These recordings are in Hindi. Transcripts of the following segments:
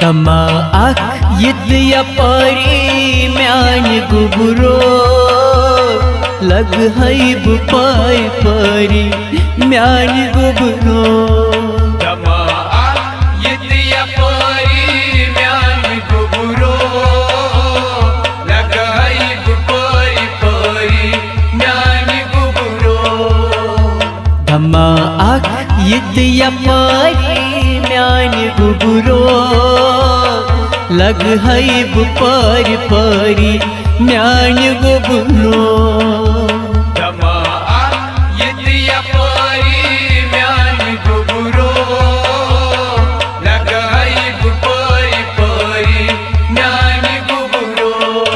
तमा अख यित यपारी म्यान गुबुरो लग हईब पाय परी म्यान गुबुरो तमा अख यित यपारी म्यान गुबुरो लग हईब पाय परी म्यान गुबुरो तमा अख यित यपारी म्यान गुबुरो लग हईब पार परी म्यान गुबुरो तमा अख यित यपारी म्यान गुबुरो लग हईब पार परी म्यान गुबुरो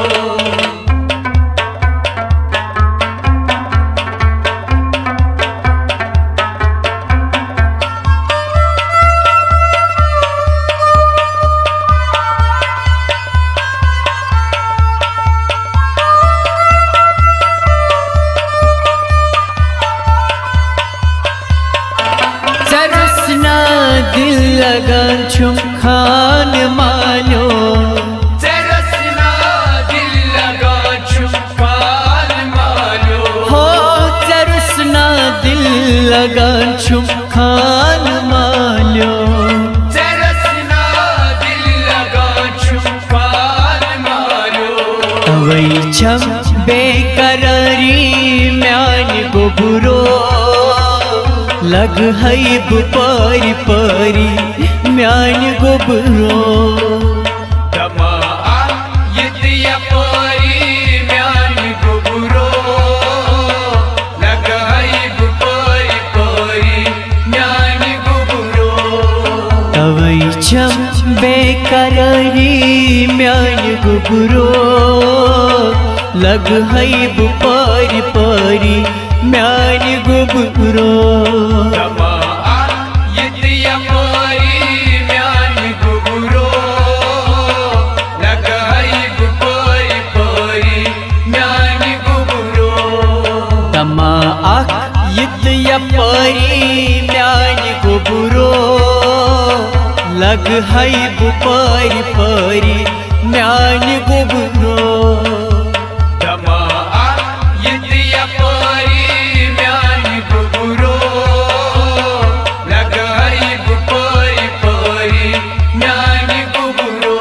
दिल लगन छुम खान मालो तरसना दिल लगा छुम खान मालो हो तरसना दिल लगन छुम खान मालो तरसना दिल लगा छुम खान मालो अवई छम बेकरारी म्यान गुबुरो लग हईब पारी परी म्यान गुबुरो तमा अख यित यपारी म्यान गुबुरो लग हईब पार परी म्यान गुबुरो अवई छम बेकरारी म्यान गुबुरो लग हईब पारी परी म्यान गुबुरो तमा अख यित यपारी म्यान गुबुरो लग हईब पार परी म्यान गुबुरो तमा अख यित यपारी म्यान गुबुरो लग हईब पारी परी म्यान गुबुरो तमा अख यित यपारी म्यान गुबुरो लग हईब पार परी म्यान गुबुरो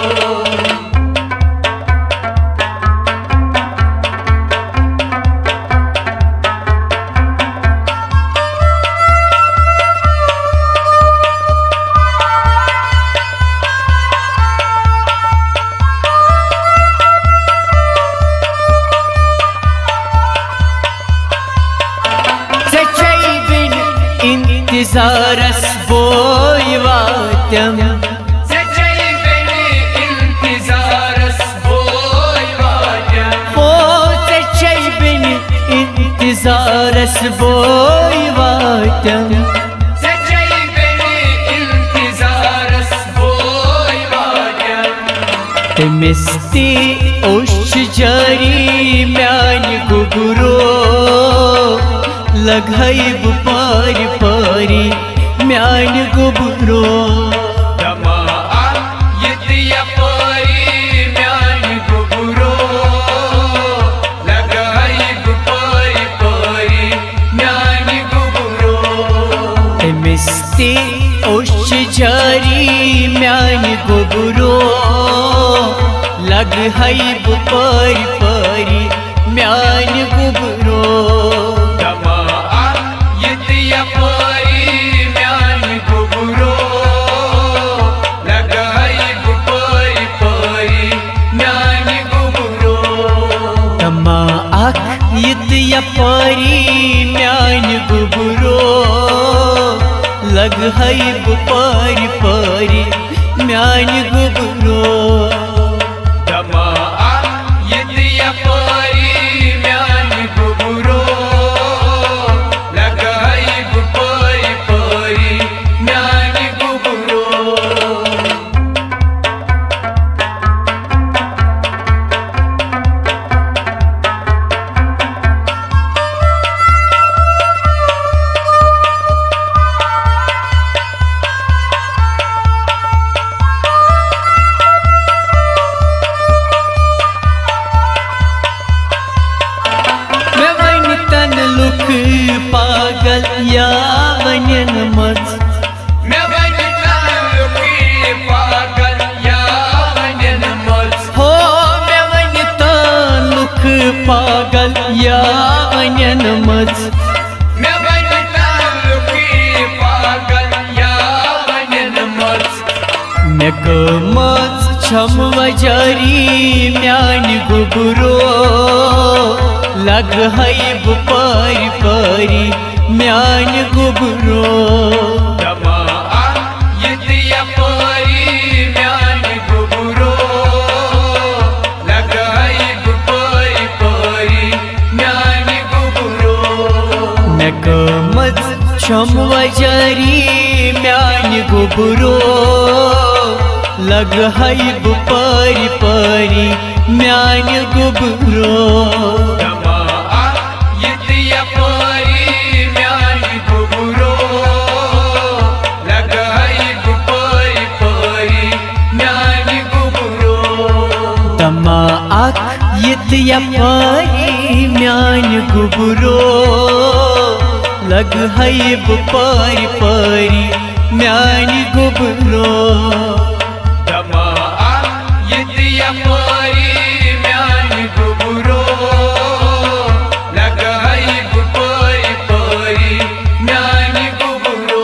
इंतज़ारस बोय वात्यम सच्चाई बिन इंतज़ारस बोय वात्यम हो सच्चाई बिन इंतज़ारस बोय वात्यम सच्चाई बिन इंतज़ारस बोय वात्यम तिमिस्ती ओश जरी म्यान गुबुरो लग हईब पार परी म्यान गुबुरो तमा अख यित यपारी म्यान गुबुरो लग हईब पार परी म्यान गुबुरो तिमिस्ती ओश जरी म्यान गुबुरो लग हईब पार परी म्यान गुबुरो तमा अख यित यपारी म्यान गुबुरो लग हईब पार परी म्यान गुबुरो तमा अख यित यपारी म्यान गुबुरो लग हईब पार परी म्यान गुबुरो तमा अख यित यपारी म्यान गुबुरो लग हईब पार परी म्यान गुबुरो पागल या वनिन मच मैं वनि तालुकी पागल या वनिन मच हो मैं वनि तालुक पागल या वनिन मच मैं वनि तालुकी पागल या वनिन मच मैं गमच छम वजारी म्यान गुबरो लग हईब पारी पारी म्यान गुबरो दमा यदिया पारी म्यान गुबरो लग हईब पारी पारी म्यान गुबरो मैं गमच छम वजारी म्यान गुबरो लग हईब पारी पारी म्यान गुबरो दमा यदिया पारी म्यान गुबरो लग हईब पारी पारी म्यान गुबरो तमा आख यतिया पारी म्यान गुबरो लग हईब पारी पारी म्यान गुबरो दमा यदिया पारी म्यान गुबरो लग हईब पारी पारी म्यान गुबरो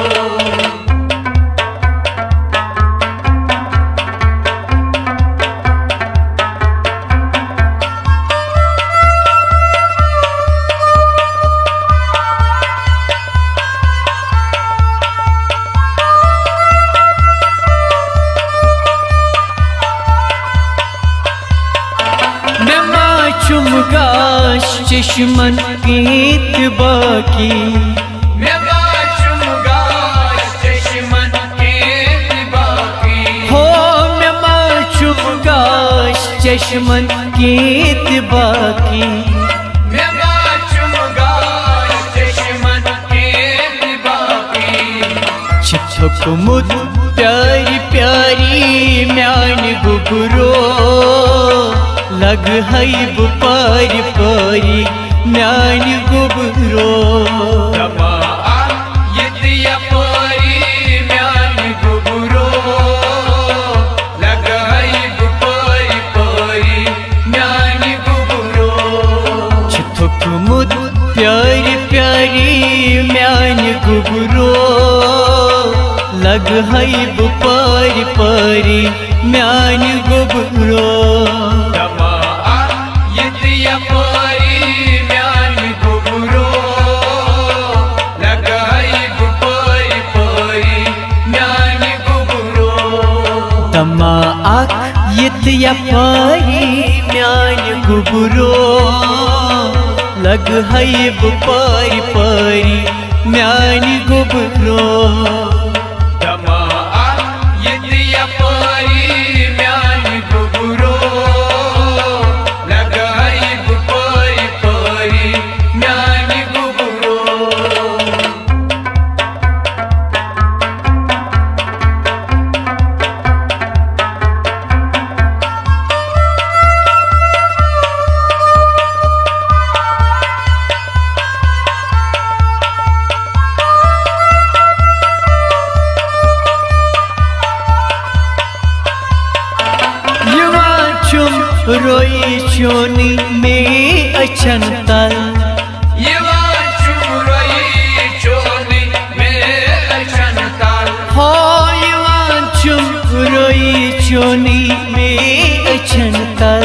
मैं माचुम गाश चश्मन गीत बाकी मैं बाचुम गाश चश्मन के बाकी हो मैं माचुम गाश चश्मन गीत बाकी मैं बाचुम गाश चश्मन के बाकी छिछक मुद प्यारी प्यारी म्यान गुबरो लग हईब पारी पारी म्यान गुबरो दमा यदिया पारी म्यान गुबरो लग हईब पारी पारी म्यान गुबरो छिथुक मुद प्यारी प्यारी म्यान गुबरो लग हईब पारी पारी म्यान गुबरो दमा यदिया पारी म्यान गुबरो लग हईब पारी पारी म्यान गुबरो तमा आख यतिया पारी म्यान गुबरो लग हईब पारी पारी म्यान गुबरो दमा यदिया पारी म्यान गुबरो लग हईब पारी पारी म्यान गुबरो रोई चोनी में अचन तल चोनी में अचन तल हो रोई चोनी में अचन तल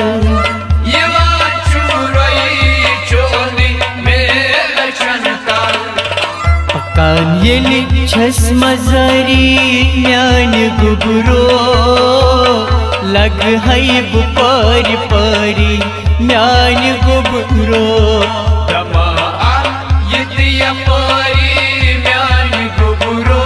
चोनी में अचन तल पकान येली छस मजारी म्यान गुबरो लग हईब पारी पारी म्यान गुबरो दमा यदिया पारी म्यान गुबरो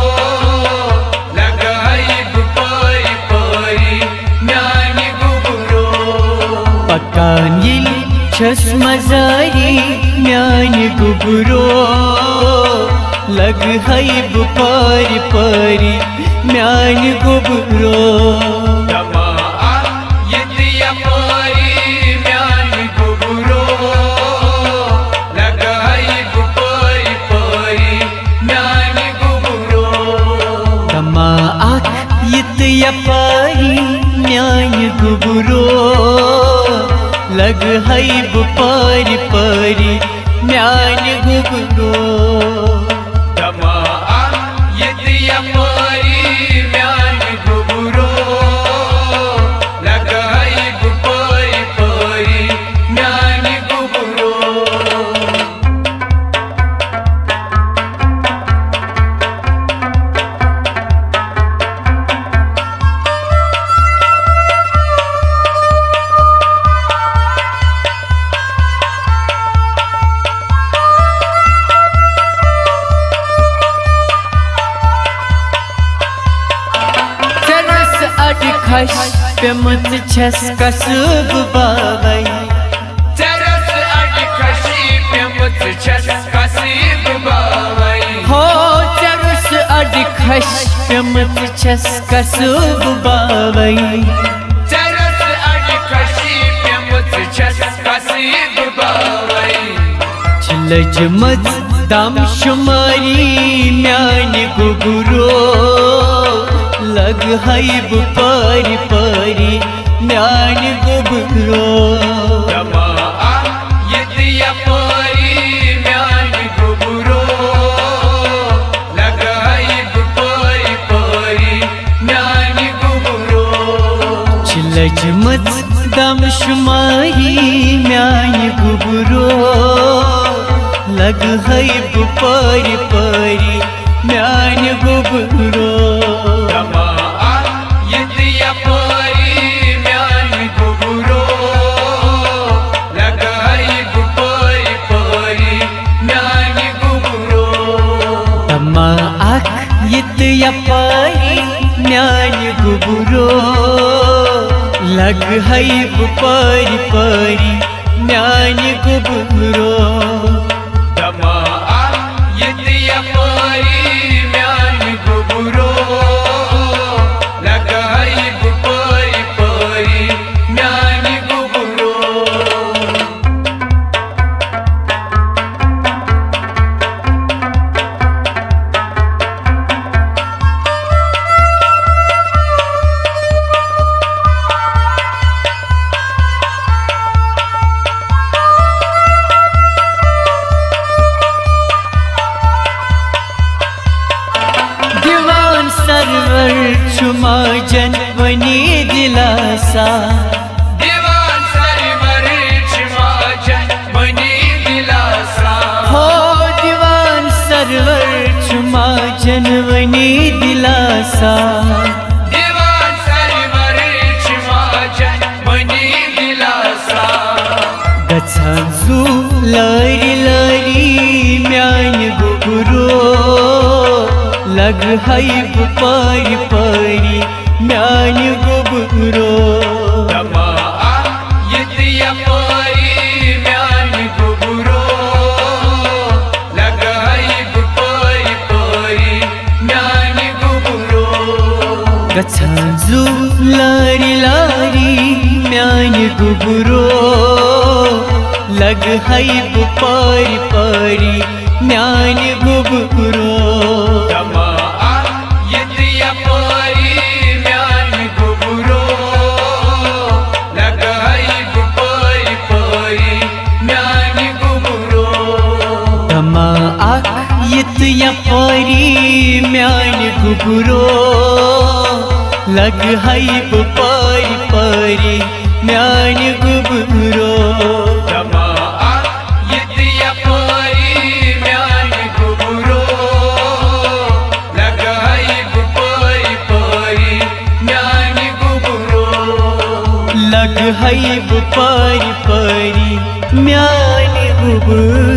लग हईब पारी पारी म्यान गुबरो पकान येली छस मजारी म्यान गुबरो लग हईब पारी पारी म्यान गुबरो दमा यदिया पारी म्यान गुबरो लग हईब पारी पारी यत यपारी म्यान गुबुरो लग हईब पारी पारी म्यान गुबुरो दमा यत यपारी म्यान गुबुरो लग हईब पारी पारी म्यान गुबुरो खश पेमत छस कसब बावई चरस अड खशी पेमत छस कसब बावई हो चरस अड खश पेमत छस कसब बावई चरस अड खशी पेमत छस कसब बावई चिलज मत दम शुमारी म्यान गुबुरो लग हईब पारी पारी म्यान गुबुरो दमा यत यपारी म्यान गुबुरो लग हईब पारी पारी म्यान गुबुरो चिलज मत दम शुमारी म्यान गुबुरो लग हईब पारी पारी म्यान गुबुरो दमा यत यपारी म्यान गुबुरो लग हईब पारी पारी म्यान गुबुरो तमा आख यत यपारी म्यान गुबुरो लग हईब पारी पारी म्यान गुबुरो दमा यत यपारी म्यान गुबुरो लग हईब पारी पारी म्यान गुबुरो सरवर छुमा जनवनी दिलासा दीवान सरवर छुमा जनवनी दिलासा हो दीवान सरवर छुमा जनवनी दिलासा दीवान सरवर छुमा जनवनी दिलासा गच्छान जू लारी लारी म्यान गुबुरो लग हईब पारी पारी म्यान गुबुरो दमा यत यपारी म्यान गुबुरो लग हईब पारी पारी म्यान गुबुरो गच्छान जू लारी लारी म्यान गुबुरो लग हईब पारी पारी म्यान गुबुरो दमा यत यपारी म्यान गुबुरो लग हईब पारी पारी म्यान गुबुरो तमा आख यत यपारी म्यान गुबुरो लग हईब पारी पारी म्यान गुबुरो दमा यत यपारी म्यान गुबुरो लग हईब पारी पारी म्यान गुबुरो लग हईब पारी पारी म्यान गुबुरो।